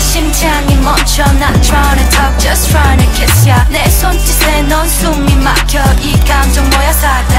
심장이 멈춰 Not trying to talk just trying to kiss ya 내 손짓에 넌 숨이 막혀 이 감정 뭐야 사다